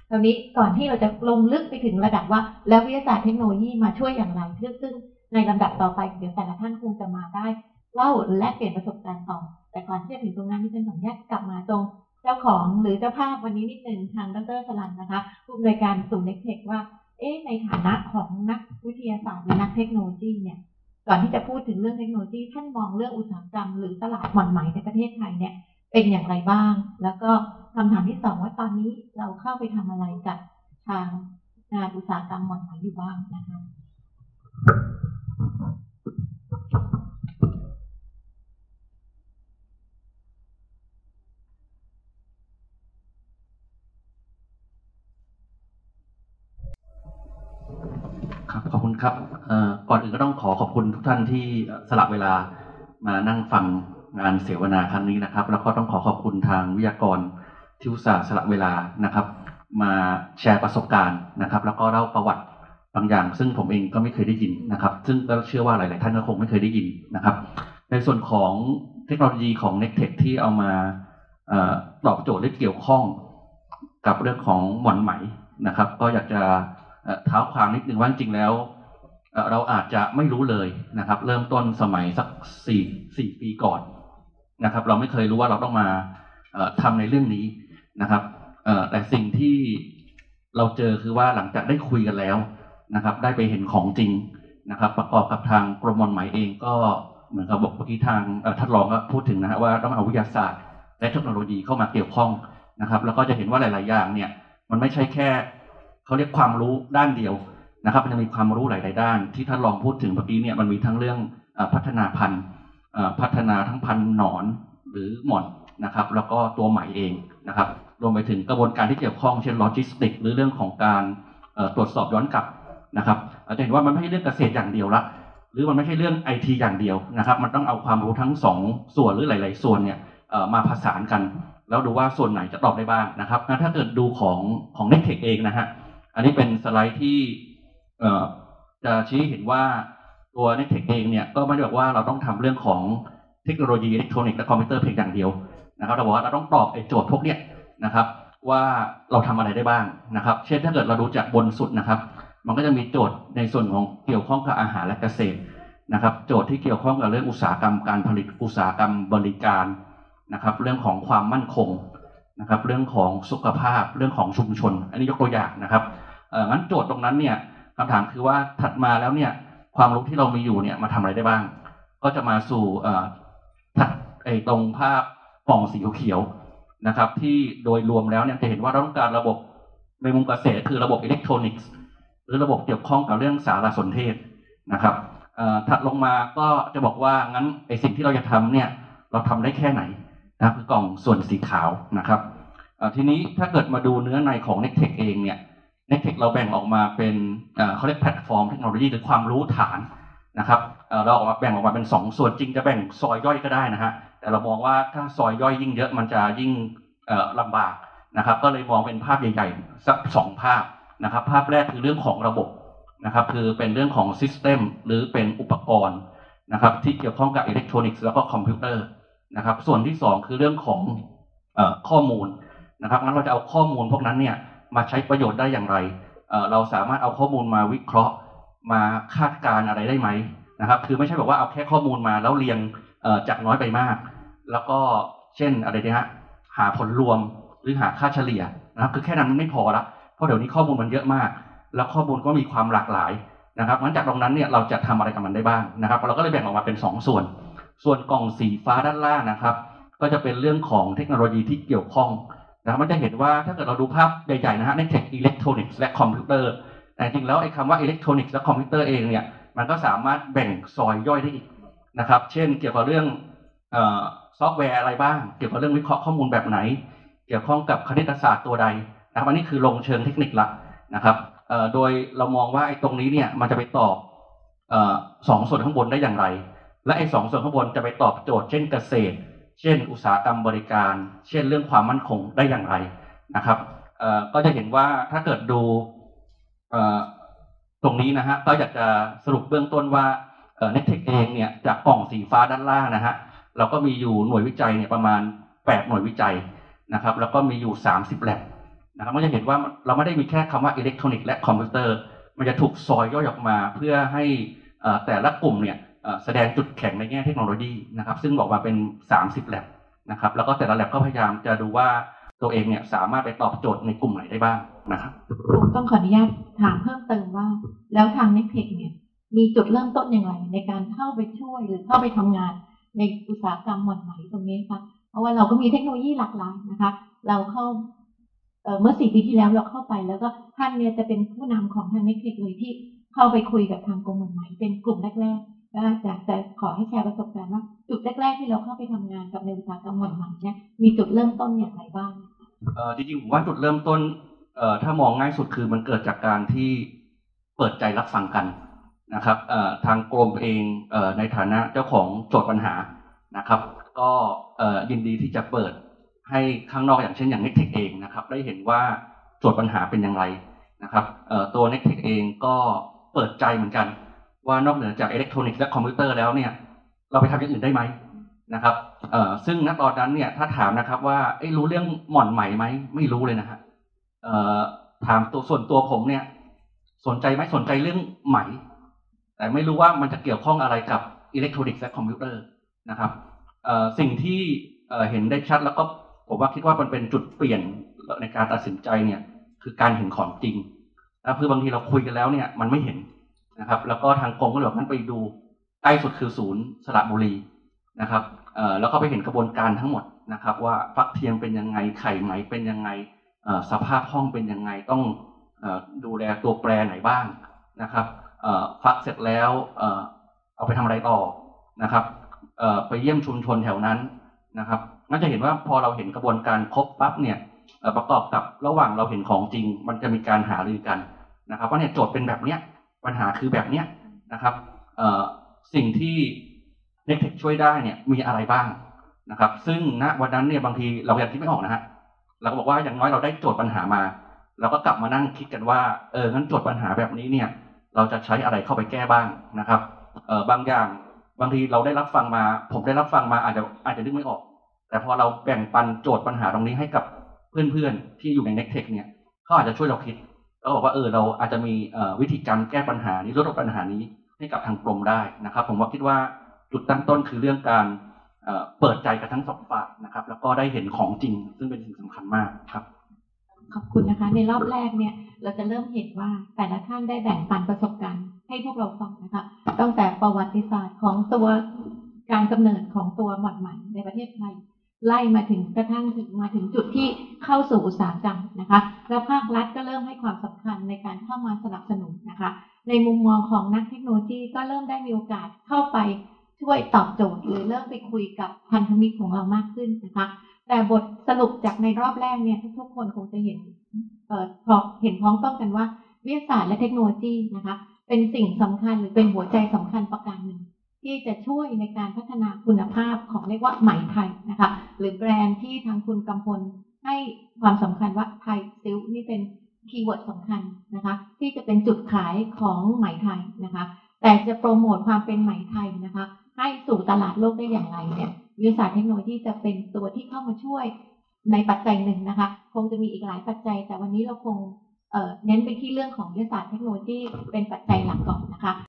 ตอนนี้ก่อนที่เราจะลงลึกไปถึงระดับว่าแล้ววิทยาศาสตร์เทคโนโลยีมาช่วยอย่างไรซึ่งในลำดับต่อไปเดี๋ยวแต่ละท่านคงจะมาได้เล่าและเปลี่ยนประสบการณ์ต่อแต่ก่อนที่จะถึงตรงนั้นที่เป็นขออนุญาตกลับมาตรงเจ้าของหรือเจ้าภาพวันนี้นิดนึงทางดร.สลันนะคะผู้อำนวยการศูนย์เน็กเทคว่าในฐานะของนักวิทยาศาสตร์หรือนักเทคโนโลยีเนี่ยก่อนที่จะพูดถึงเรื่องเทคโนโลยีท่านมองเรื่องอุตสาหกรรมหรือตลาดหม่อนไหมในประเทศไทยเนี่ยเป็นอย่างไรบ้างแล้วก็คำถามที่สองว่าตอนนี้เราเข้าไปทำอะไรกับทางงานอุตสาหกรรมหม่อนไหมอยู่บ้างนะคะครับขอบคุณครับก่อนอื่นก็ต้องขอบคุณทุกท่านที่สละเวลามานั่งฟังงานเสวนาครั้งนี้นะครับแล้วก็ต้องขอบคุณทางวิทยากรที่อุตส่าห์สละเวลานะครับมาแชร์ประสบการณ์นะครับแล้วก็เล่าประวัติบางอย่างซึ่งผมเองก็ไม่เคยได้ยินนะครับซึ่งก็เชื่อว่าหลายๆท่านก็คงไม่เคยได้ยินนะครับในส่วนของเทคโนโลยีของ Nectech ที่เอามาตอบโจทย์และเกี่ยวข้องกับเรื่องของหม่อนไหมนะครับก็อยากจะเท้าความนิดนึงว่าจริงแล้วเราอาจจะไม่รู้เลยนะครับเริ่มต้นสมัยสัก4 ปีก่อนนะครับเราไม่เคยรู้ว่าเราต้องมาทำในเรื่องนี้นะครับแต่สิ่งที่เราเจอคือว่าหลังจากได้คุยกันแล้วนะครับได้ไปเห็นของจริงนะครับประกอบกับทางกรมหม่อนไหมเองก็เหมือนกับบอกเมื่อกี้ทางท่านรองก็พูดถึงนะฮะว่าต้องเอาวิทยาศาสตร์และเทคโนโลยีเข้ามาเกี่ยวข้องนะครับแล้วก็จะเห็นว่าหลายๆอย่างเนี่ยมันไม่ใช่แค่เขาเรียกความรู้ด้านเดียวนะครับมันจะมีความรู้หลายๆด้านที่ท่านรองพูดถึงเมื่อกี้เนี่ยมันมีทั้งเรื่องพัฒนาพันธุ์พัฒนาทั้งพันธุ์หนอนหรือหม่อนนะครับแล้วก็ตัวไหมเองนะครับรวมไปถึงกระบวนการที่เกี่ยวข้องเช่นโลจิสติกหรือเรื่องของการตรวจสอบย้อนกลับนะครับจะเห็นว่ามันไม่ใช่เรื่องเกษตรอย่างเดียวละหรือมันไม่ใช่เรื่อง IT อย่างเดียวนะครับมันต้องเอาความรู้ทั้ง2 ส่วนหรือหลายๆส่วนเนี่ยมาผสานกันแล้วดูว่าส่วนไหนจะตอบได้บ้างนะครับถ้าเกิดดูของ Nectech เองนะฮะอันนี้เป็นสไลด์ที่จะชี้เห็นว่าตัว Nectech เองเนี่ยก็ไม่ได้บอกว่าเราต้องทำเรื่องของเทคโนโลยีอิเล็กทรอนิกส์และคอมพิวเตอร์เพียงอย่างเดียวนะครับเราบอกว่าเราต้องตอบไอ้โจทย์พวกเนี้ยนะครับว่าเราทำอะไรได้บ้างนะครับเช่นถ้าเกิดเราดูจากบนสุดนะครับมันก็จะมีโจทย์ในส่วนของเกี่ยวข้องกับอาหารและเกษตรนะครับโจทย์ที่เกี่ยวข้องกับเรื่องอุตสาหกรรมการผลิตอุตสาหกรรมบริการนะครับเรื่องของความมั่นคงนะครับเรื่องของสุขภาพเรื่องของชุมชนอันนี้ยกตัวอย่างนะครับงั้นโจทย์ตรงนั้นเนี่ยคำถามคือว่าถัดมาแล้วเนี่ยความรู้ที่เรามีอยู่เนี่ยมาทำอะไรได้บ้างก็จะมาสู่ตรงภาพกล่องสีเขียวนะครับที่โดยรวมแล้วเนี่ยจะเห็นว่าเราต้องการระบบในมุมเกษตรคือระบบอิเล็กทรอนิกส์หรือระบบเกี่ยวข้องกับเรื่องสารสนเทศนะครับถัดลงมาก็จะบอกว่างั้นไอสิ่งที่เราจะทำเนี่ยเราทำได้แค่ไหนนะคือกล่องส่วนสีขาวนะครับทีนี้ถ้าเกิดมาดูเนื้อในของ Nectech เองเนี่ย Nectech เราแบ่งออกมาเป็นเขาเรียกแพลตฟอร์มเทคโนโลยีหรือความรู้ฐานนะครับเราแบ่งออกมาเป็น2 ส่วนจริงจะแบ่งซอยย่อยก็ได้นะฮะแต่เรามองว่าถ้าซอยย่อยยิ่งเยอะมันจะยิ่งลำบากนะครับก็เลยมองเป็นภาพใหญ่ๆสัก2 ภาพนะครับภาพแรกคือเรื่องของระบบนะครับคือเป็นเรื่องของ System หรือเป็นอุปกรณ์นะครับที่เกี่ยวข้องกับอิเล็กทรอนิกส์แล้วก็คอมพิวเตอร์นะครับส่วนที่2คือเรื่องของข้อมูลนะครับงั้นเราจะเอาข้อมูลพวกนั้นเนี่ยมาใช้ประโยชน์ได้อย่างไรเราสามารถเอาข้อมูลมาวิเคราะห์มาคาดการณ์อะไรได้ไหมนะครับคือไม่ใช่แบบว่าเอาแค่ข้อมูลมาแล้วเรียงจากน้อยไปมากแล้วก็เช่นอะไรนะฮะหาผลรวมหรือหาค่าเฉลี่ยนะครับคือแค่นั้นมันไม่พอละเพราะเดี๋ยวนี้ข้อมูลมันเยอะมากแล้วข้อมูลก็มีความหลากหลายนะครับงั้นจากตรงนั้นเนี่ยเราจะทำอะไรกับมันได้บ้างนะครับเราก็เลยแบ่งออกมาเป็น2 ส่วนกล่องสีฟ้าด้านล่างนะครับก็จะเป็นเรื่องของเทคโนโลยีที่เกี่ยวข้องนะครับมันจะเห็นว่าถ้าเกิดเราดูภาพใหญ่ๆนะฮะ Nectech Electronics และคอมพิวเตอร์แต่จริงแล้วไอ้คำว่า Electronics และคอมพิวเตอร์เองเนี่ยมันก็สามารถแบ่งซอยย่อยได้อีกนะครับเช่นเกี่ยวกับเรื่องซอฟต์แวร์อะไรบ้างเกี่ยวกับเรื่องวิเคราะห์ข้อมูลแบบไหนเกี่ยวข้องกับคณิตศาสตร์ตัวใดนะครับอันนี้คือลงเชิงเทคนิคละนะครับโดยเรามองว่าไอ้ตรงนี้เนี่ยมันจะไปตอบ2 ส่วนข้างบนได้อย่างไรและไอ้2 ส่วนข้างบนจะไปตอบโจทย์เช่นเกษตรเช่นอุตสาหกรรมบริการเช่นเรื่องความมั่นคงได้อย่างไรนะครับก็จะเห็นว่าถ้าเกิดดูตรงนี้นะฮะก็อยากจะสรุปเบื้องต้นว่าNectech เองเนี่ยจากกล่องสีฟ้าด้านล่างนะฮะเราก็มีอยู่หน่วยวิจัยเนี่ยประมาณ8 หน่วยวิจัยนะครับแล้วก็มีอยู่30 แลบนะครับก็จะเห็นว่าเราไม่ได้มีแค่คำว่าอิเล็กทรอนิกส์และคอมพิวเตอร์มันจะถูกซอยย่อยออกมาเพื่อให้แต่ละกลุ่มเนี่ยแสดงจุดแข็งในแง่เทคโนโลยีนะครับซึ่งบอกมาเป็น30แลบนะครับแล้วก็แต่ละแลบก็พยายามจะดูว่าตัวเองเนี่ยสามารถไปตอบโจทย์ในกลุ่มไหนได้บ้างนะครับผมต้องขออนุญาตถามเพิ่มเติมว่าแล้วทางเน็กเทคเนี่ยมีจุดเริ่มต้นอย่างไรในการเข้าไปช่วยหรือเข้าไปทำงานในอุตสาหกรรมหม่อนไหมตรงนี้คะเพราะว่าเราก็มีเทคโนโลยีหลากหลายนะคะเราเข้าเมื่อ4 ปีที่แล้วเราเข้าไปแล้วก็ท่านเนี่ยจะเป็นผู้นำของทางเน็กเทคเลยที่เข้าไปคุยกับทางกรมหม่อนไหมเป็นกลุ่มแรกๆก็อยากจะขอให้แชร์ประสบการณ์ว่าจุดแรกๆที่เราเข้าไปทำงานกับในอุตสาหกรรมหม่อนไหมเนี่ยมีจุดเริ่มต้นอย่างไรบ้างจริงๆผมว่าจุดเริ่มต้นถ้ามองง่ายสุดคือมันเกิดจากการที่เปิดใจรับฟังกันนะครับทางกรมเองในฐานะเจ้าของโจทย์ปัญหานะครับก็ยินดีที่จะเปิดให้ข้างนอกอย่างเช่นอย่าง Nectech เองนะครับได้เห็นว่าโจทย์ปัญหาเป็นอย่างไรนะครับตัว Nectech เองก็เปิดใจเหมือนกันว่านอกเหนือจากอิเล็กทรอนิกส์และคอมพิวเตอร์แล้วเนี่ยเราไปทำอย่างอื่นได้ไหมนะครับซึ่งณตอนนั้นเนี่ยถ้าถามนะครับว่ารู้เรื่องหม่อนไหมไหมไม่รู้เลยนะฮะถามตัวส่วนตัวผมเนี่ยสนใจไหมสนใจเรื่องไหมแต่ไม่รู้ว่ามันจะเกี่ยวข้องอะไรกับอิเล็กทรอนิกส์และคอมพิวเตอร์นะครับสิ่งที่เห็นได้ชัดแล้วก็ผมว่าคิดว่ามันเป็นจุดเปลี่ยนในการตัดสินใจเนี่ยคือการเห็นของจริงนะคือบางทีเราคุยกันแล้วเนี่ยมันไม่เห็นนะครับแล้วก็ทางกรมก็เลยบอกงั้นไปดูใกล้สุดคือศูนย์สระบุรีนะครับแล้วก็ไปเห็นกระบวนการทั้งหมดนะครับว่าฟักเทียมเป็นยังไงไข่ไหมเป็นยังไงสภาพห้องเป็นยังไงต้องดูแลตัวแปรไหนบ้างนะครับฟักเสร็จแล้วเอาไปทำอะไรต่อนะครับไปเยี่ยมชุมชนแถวนั้นนะครับก็จะเห็นว่าพอเราเห็นกระบวนการครบปั๊บเนี่ยประกอบกับระหว่างเราเห็นของจริงมันจะมีการหารือกันนะครับว่าเนี่ยโจทย์เป็นแบบเนี้ยปัญหาคือแบบเนี้ยนะครับสิ่งที่ Nectech ช่วยได้เนี่ยมีอะไรบ้างนะครับซึ่งณวันนั้นเนี่ยบางทีเรายังคิดไม่ออกนะฮะเราก็บอกว่าอย่างน้อยเราได้โจทย์ปัญหามาเราก็กลับมานั่งคิดกันว่างั้นโจทย์ปัญหาแบบนี้เนี่ยเราจะใช้อะไรเข้าไปแก้บ้างนะครับบางอย่างบางทีเราได้รับฟังมาผมได้รับฟังมาอาจจะนึกไม่ออกแต่พอเราแบ่งปันโจทย์ปัญหาตรงนี้ให้กับเพื่อนๆที่อยู่ใน Nectech เนี่ยเขาอาจจะช่วยเราคิดแล้วบอกว่าเราอาจจะมีวิธีการแก้ปัญหานี้ลดปัญหานี้ให้กับทางกรมได้นะครับผมว่าคิดว่าจุดตั้งต้นคือเรื่องการเปิดใจกับทั้งสองฝ่ายนะครับแล้วก็ได้เห็นของจริงซึ่งเป็นสิ่งสำคัญมากครับขอบคุณนะคะในรอบแรกเนี่ยเราจะเริ่มเห็นว่าแต่ละท่านได้แบ่งปันประสบการณ์ให้พวกเราฟังนะคะตั้งแต่ประวัติศาสตร์ของตัวการกำเนิดของตัวหม่อนไหมในประเทศไทยไล่มาถึงกระทั่งมาถึงจุดที่เข้าสู่อุตสาหกรรมนะคะแล้วภาครัฐก็เริ่มให้ความสำคัญในการเข้ามาสนับสนุนนะคะในมุมมองของนักเทคโนโลยีก็เริ่มได้มีโอกาสเข้าไปช่วยตอบโจทย์หรือเริ่มไปคุยกับพันธมิตรของเรามากขึ้นนะคะแต่บทสรุปจากในรอบแรกเนี่ยทุกคนคงจะเห็นพอเห็นพ้องต้องกันว่าวิทยาศาสตร์และเทคโนโลยีนะคะเป็นสิ่งสำคัญหรือเป็นหัวใจสำคัญประการหนึ่งที่จะช่วยในการพัฒนาคุณภาพของเรียกว่าไหมไทยนะคะหรือแบรนด์ที่ทางคุณกำพลให้ความสำคัญว่าไทยซิลนี่เป็นคีย์เวิร์ดสำคัญนะคะที่จะเป็นจุดขายของไหมไทยนะคะแต่จะโปรโมทความเป็นไหมไทยนะคะให้สู่ตลาดโลกได้อย่างไรเนี่ยวิทยาศาสตร์เทคโนโลยีจะเป็นตัวที่เข้ามาช่วยในปัจจัยหนึ่งนะคะคงจะมีอีกหลายปัจจัยแต่วันนี้เราคงเน้นไปที่เรื่องของวิทยาศาสตร์เทคโนโลยีเป็นปัจจัยหลักก่อนนะคะ